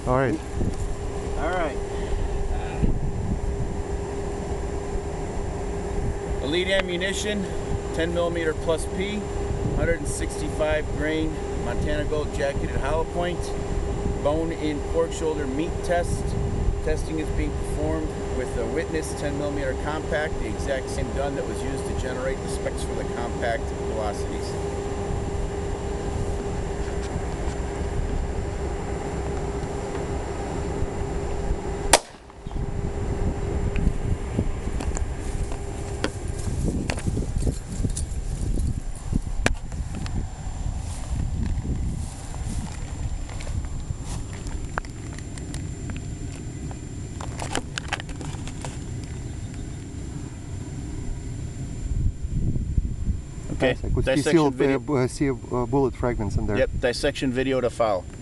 All right. All right. Elite ammunition, 10mm+P, 165 grain Montana Gold jacketed hollow point, bone-in pork shoulder meat test. Testing is being performed with a Witness 10mm compact, the exact same gun that was used to generate the specs for the compact velocities. Okay, I could see bullet fragments in there. Yep, dissection video to follow.